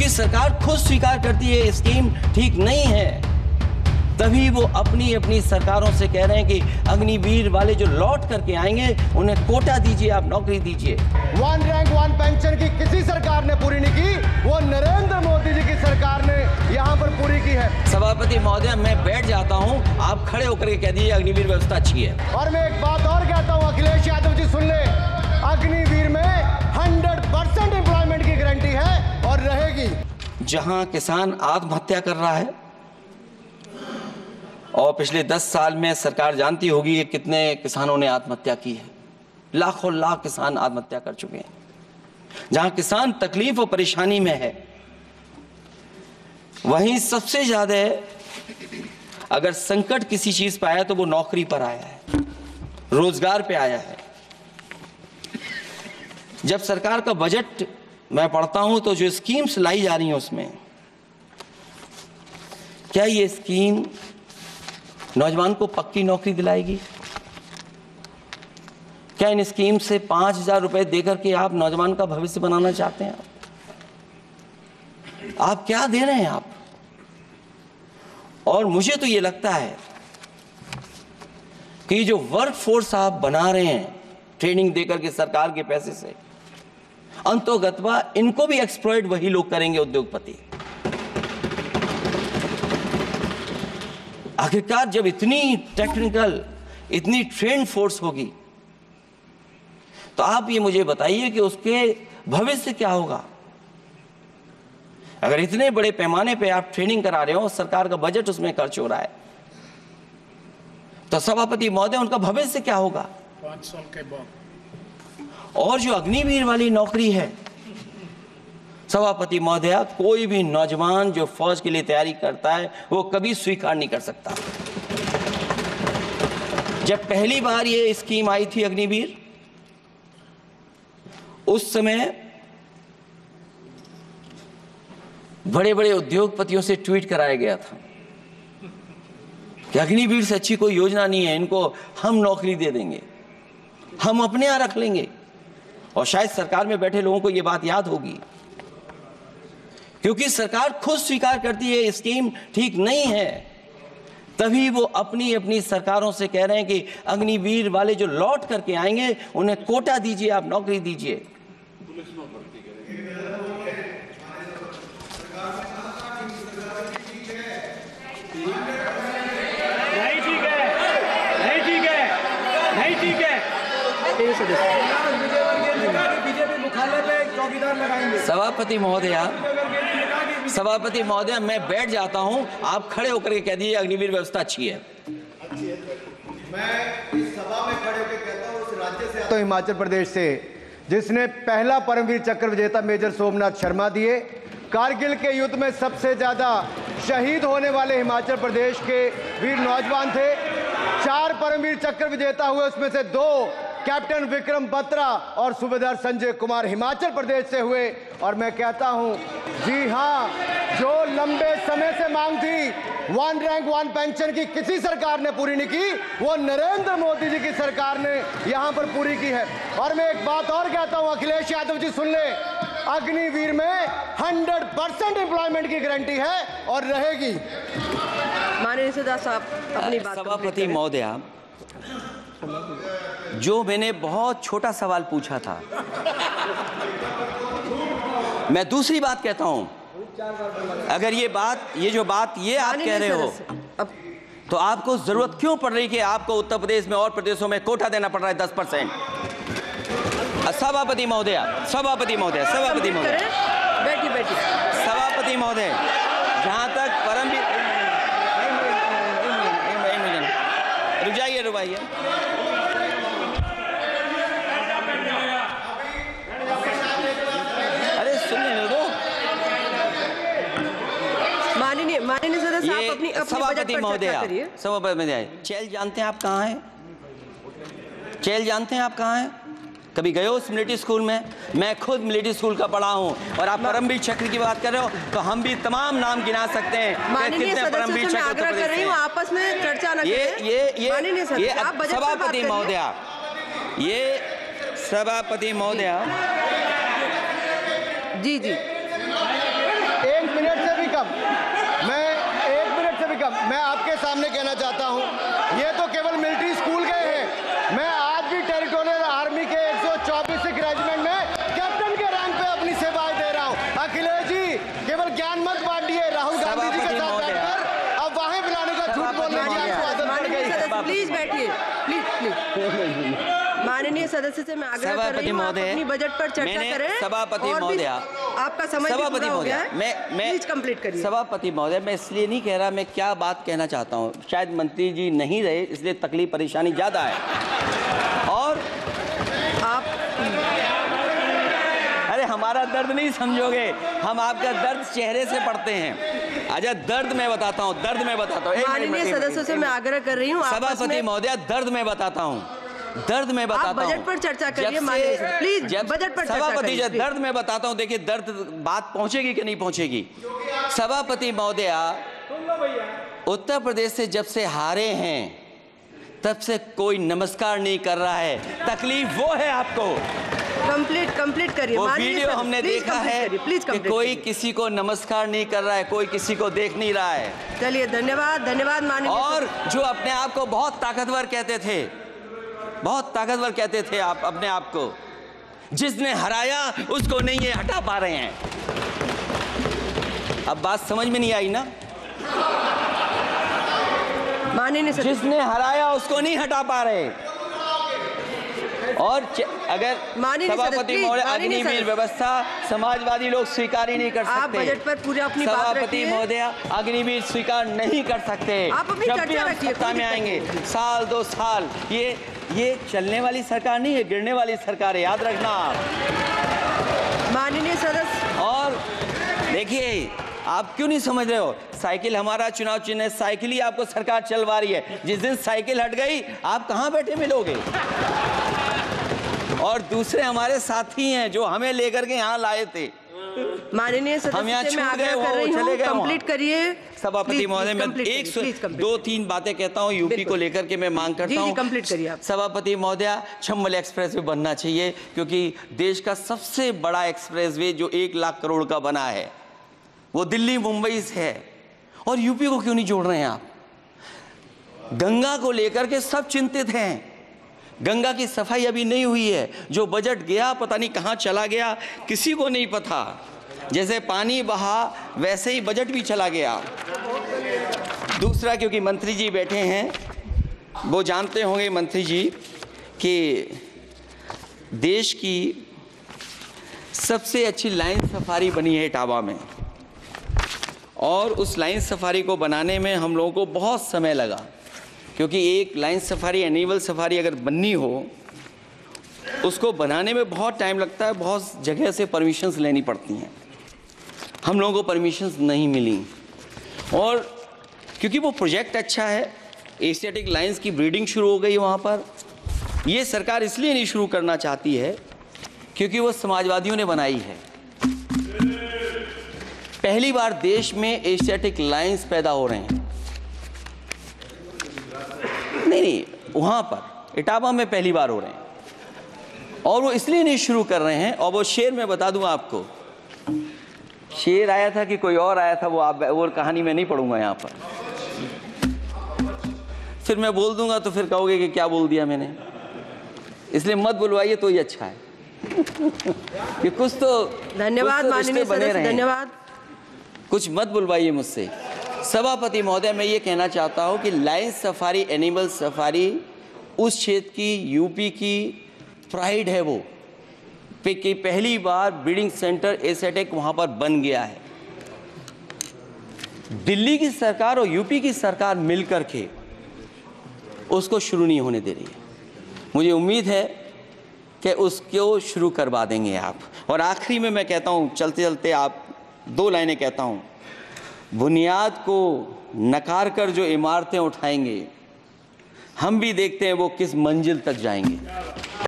क्योंकि सरकार खुद स्वीकार करती है स्कीम ठीक नहीं है, तभी वो अपनी अपनी सरकारों से कह रहे हैं कि अग्निवीर वाले जो लौट करके आएंगे उन्हें कोटा दीजिए, आप नौकरी दीजिए। वन रैंक वन पेंशन की किसी सरकार ने पूरी नहीं की, वो नरेंद्र मोदी जी की सरकार ने यहाँ पर पूरी की है। सभापति महोदय, मैं बैठ जाता हूँ, आप खड़े होकर के कह दीजिए अग्निवीर व्यवस्था अच्छी है। और मैं एक बात और कहता हूँ, अखिलेश यादव जी सुन ले, अग्निवीर में 100% एम्प्लॉयमेंट की गारंटी है और रहेगी। जहां किसान आत्महत्या कर रहा है और पिछले 10 साल में सरकार जानती होगी कि कितने किसानों ने आत्महत्या की है, लाखों लाख किसान आत्महत्या कर चुके हैं। जहां किसान तकलीफ और परेशानी में है, वहीं सबसे ज्यादा अगर संकट किसी चीज पर आया तो वो नौकरी पर आया है, रोजगार पे आया है। जब सरकार का बजट मैं पढ़ता हूं तो जो स्कीम्स लाई जा रही हैं उसमें, क्या ये स्कीम नौजवान को पक्की नौकरी दिलाएगी? क्या इन स्कीम से 5,000 रुपए देकर के आप नौजवान का भविष्य बनाना चाहते हैं? आप क्या दे रहे हैं आप? और मुझे तो ये लगता है कि जो वर्क फोर्स आप बना रहे हैं ट्रेनिंग देकर के सरकार के पैसे से, अंतोगत्वा इनको भी एक्सप्लॉइट वही लोग करेंगे, उद्योगपति। आखिरकार जब इतनी टेक्निकल, इतनी ट्रेन फोर्स होगी तो आप ये मुझे बताइए कि उसके भविष्य क्या होगा। अगर इतने बड़े पैमाने पे आप ट्रेनिंग करा रहे हो, सरकार का बजट उसमें खर्च हो रहा है, तो सभापति महोदय उनका भविष्य क्या होगा 5 साल के बाद? और जो अग्निवीर वाली नौकरी है, सभापति महोदय, कोई भी नौजवान जो फौज के लिए तैयारी करता है वो कभी स्वीकार नहीं कर सकता। जब पहली बार ये स्कीम आई थी अग्निवीर, उस समय बड़े बड़े उद्योगपतियों से ट्वीट कराया गया था कि अग्निवीर से अच्छी कोई योजना नहीं है, इनको हम नौकरी दे देंगे, हम अपने यहां रख लेंगे। और शायद सरकार में बैठे लोगों को यह बात याद होगी, क्योंकि सरकार खुद स्वीकार करती है स्कीम ठीक नहीं है, तभी वो अपनी अपनी सरकारों से कह रहे हैं कि अग्निवीर वाले जो लौट करके आएंगे उन्हें कोटा दीजिए, आप नौकरी दीजिए। सभापति महोदय, मैं बैठ जाता हूं, आप खड़े होकर के कह दीजिए अग्निवीर व्यवस्था अच्छी है। मैं इस सभा में खड़े होकर कहता हूं, उस राज्य से आता हूं, हिमाचल प्रदेश से, जिसने पहला परमवीर चक्र विजेता मेजर सोमनाथ शर्मा दिए। कारगिल के युद्ध में सबसे ज्यादा शहीद होने वाले हिमाचल प्रदेश के वीर नौजवान थे। 4 परमवीर चक्र विजेता हुए, उसमें से 2 कैप्टन विक्रम बत्रा और सूबेदार संजय कुमार हिमाचल प्रदेश से हुए। और मैं कहता हूं, जी हां, जो लंबे समय से मांग थी, 1 रैंक 1 पेंशन की किसी सरकार ने पूरी नहीं की, वो नरेंद्र मोदी जी की सरकार ने यहां पर पूरी की है। और मैं एक बात और कहता हूं, अखिलेश यादव जी सुन ले, अग्निवीर में 100% एम्प्लॉयमेंट की गारंटी है और रहेगी। माननीय सदा साहब अपनी बात। सभापति महोदय, जो मैंने बहुत छोटा सवाल पूछा था, मैं दूसरी बात कहता हूं, अगर ये जो बात आप कह रहे हो, तो आपको जरूरत क्यों पड़ रही कि आपको उत्तर प्रदेश में और प्रदेशों में कोटा देना पड़ रहा है 10%? सभापति महोदय, सभापति महोदय, सभापति महोदय, बैठिए। सभापति महोदय, जहां तक परमवीर, रुक जाइए, अरे सुनिए दो। माननीय सदा साहब अपनी सभापति महोदय, सभापति महोदय, चैल जानते हैं आप कहाँ हैं? चैल जानते हैं आप कहाँ हैं? कभी गए हो मिलिट्री स्कूल में? मैं खुद मिलिट्री स्कूल का पढ़ा हूँ। और आप परमवीर चक्र की बात कर रहे हो तो हम भी तमाम नाम गिना सकते हैं कितने परमवीर चक्र आग्रह कर रही हूँ, आपस में चर्चा न करें। ये सभापति महोदय, ये सभापति महोदय, जी सामने कहना चाहता हूं, ये तो केवल मिलिट्री स्कूल गए हैं। मैं आज भी टेरिटोरियल आर्मी के 124 रेजिमेंट में कैप्टन के रैंक पे अपनी सेवाएं दे रहा हूं। अखिलेश जी केवल ज्ञान मत बांटिए, राहुल गांधी जी के साथ बैठकर अब वाहें बुलाने का झूठ बोलने की आपको आदत पड़ गई। प्लीज बैठिए, प्लीज। माननीय सदस्य से मैं आग्रह कर रही हूं, आप अपनी बजट पर चर्चा करें। सभापति महोदय, आपका समय पूरा हो गया है, मैं प्लीज कंप्लीट करिए। सभापति महोदय, मैं इसलिए नहीं कह रहा, मैं क्या बात कहना चाहता हूँ, शायद मंत्री जी नहीं रहे इसलिए तकलीफ परेशानी ज्यादा है। और आप अरे हमारा दर्द नहीं समझोगे, हम आपका दर्द चेहरे से पढ़ते हैं। अच्छा दर्द मैं बताता हूँ, दर्द मैं बताता हूँ। माननीय सदस्यों से मैं आग्रह कर रही हूँ, सभापति महोदय, दर्द मैं बताता हूँ, दर्द में बताता हूँ। बजट पर चर्चा करिए माननीय, प्लीज बजट पर चर्चा सभापति करिए। दर्द में बताता हूँ, देखिए दर्द बात पहुंचेगी कि नहीं पहुंचेगी। सभापति महोदय, उत्तर प्रदेश से जब से हारे हैं तब से कोई नमस्कार नहीं कर रहा है, तकलीफ वो है आपको। कंप्लीट करिए। वो वीडियो हमने देखा है कि कोई किसी को नमस्कार नहीं कर रहा है, कोई किसी को देख नहीं रहा है। चलिए धन्यवाद माननीय। और जो अपने आप को बहुत ताकतवर कहते थे, बहुत ताकतवर कहते थे आप अपने आप को, जिसने हराया उसको नहीं ये हटा पा रहे हैं। अब बात समझ में नहीं आई ना? माननीय जिसने हराया उसको नहीं हटा पा रहे। और अगर सभापति महोदय, अग्निवीर व्यवस्था समाजवादी लोग स्वीकार ही नहीं कर सकते। आप बजट पर पूरी अपनी बात रखिए। सभापति महोदय, अग्निवीर स्वीकार नहीं कर सकते। आप अपनी जब भी हम सत्ता में आएंगे, साल 2 साल, ये चलने वाली सरकार नहीं है, गिरने वाली सरकार है, याद रखना आप। माननीय सदस्य, और देखिए आप क्यों नहीं समझ रहे हो, साइकिल हमारा चुनाव चिन्ह है, साइकिल ही आपको सरकार चलवा रही है। जिस दिन साइकिल हट गई आप कहां बैठे मिलोगे। और दूसरे हमारे साथी हैं जो हमें लेकर के यहाँ लाए थे। माननीय सदस्य से मैं आग्रह कर रही हूं, कंप्लीट करिए। सभापति महोदय, मैं 2-3 बातें कहता हूं यूपी को लेकर के, मैं मांग करता हूं। कंप्लीट करिए आप। सभापति महोदय, चंबल एक्सप्रेस वे बनना चाहिए, क्योंकि देश का सबसे बड़ा एक्सप्रेस वे जो 1 लाख करोड़ का बना है वो दिल्ली मुंबई से है। और यूपी को क्यों नहीं जोड़ रहे हैं आप? गंगा को लेकर के सब चिंतित हैं, गंगा की सफाई अभी नहीं हुई है। जो बजट गया पता नहीं कहां चला गया, किसी को नहीं पता। जैसे पानी बहा वैसे ही बजट भी चला गया। दूसरा, क्योंकि मंत्री जी बैठे हैं, वो जानते होंगे मंत्री जी कि देश की सबसे अच्छी लाइन सफारी बनी है इटावा में, और उस लाइन सफारी को बनाने में हम लोगों को बहुत समय लगा, क्योंकि एक लाइन सफारी, एनिमल सफारी अगर बननी हो उसको बनाने में बहुत टाइम लगता है, बहुत जगह से परमिशंस लेनी पड़ती हैं। हम लोगों को परमिशंस नहीं मिली, और क्योंकि वो प्रोजेक्ट अच्छा है, एशियाटिक लाइन्स की ब्रीडिंग शुरू हो गई वहाँ पर। ये सरकार इसलिए नहीं शुरू करना चाहती है क्योंकि वो समाजवादियों ने बनाई है। पहली बार देश में एशियाटिक लाइन्स पैदा हो रहे हैं। नहीं, वहाँ पर इटावा में पहली बार हो रहे हैं, और वो इसलिए नहीं शुरू कर रहे हैं। और वो शेर मैं बता दूं आपको, शेर आया था कि कोई और आया था, वो कहानी मैं नहीं पढ़ूंगा यहाँ पर, फिर मैं बोल दूंगा तो फिर कहोगे कि क्या बोल दिया मैंने, इसलिए मत बुलवाइए तो ही अच्छा है। कि कुछ तो धन्यवाद माननीय सदस्य, धन्यवाद। कुछ मत बुलवाइए मुझसे। सभापति महोदय, मैं ये कहना चाहता हूँ कि लाइन सफारी, एनिमल सफारी उस क्षेत्र की, यूपी की प्राइड है वो, कि पहली बार ब्रीडिंग सेंटर एशियाटिक वहाँ पर बन गया है। दिल्ली की सरकार और यूपी की सरकार मिलकर के उसको शुरू नहीं होने दे रही है। मुझे उम्मीद है कि उसको शुरू करवा देंगे आप। और आखिरी में मैं कहता हूँ, चलते चलते आप 2 लाइनें कहता हूँ। बुनियाद को नकार कर जो इमारतें उठाएंगे, हम भी देखते हैं वो किस मंजिल तक जाएंगे।